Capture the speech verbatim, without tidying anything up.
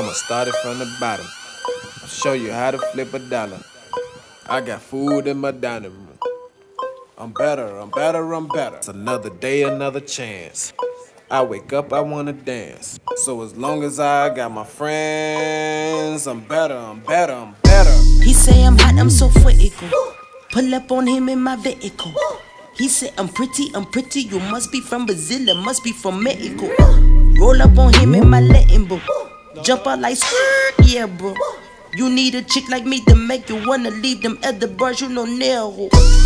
I'ma start it from the bottom. I'll show you how to flip a dollar. I got food in my dining room. I'm better, I'm better, I'm better. It's another day, another chance. I wake up, I wanna dance. So as long as I got my friends, I'm better, I'm better, I'm better. He say I'm hot, I'm so critical. Pull up on him in my vehicle. He said I'm pretty, I'm pretty. You must be from Brazil, must be from Mexico. Roll up on him in my Latin book. Jump out like skirt, yeah, bro. You need a chick like me to make you wanna leave them other birds, you know, Nero.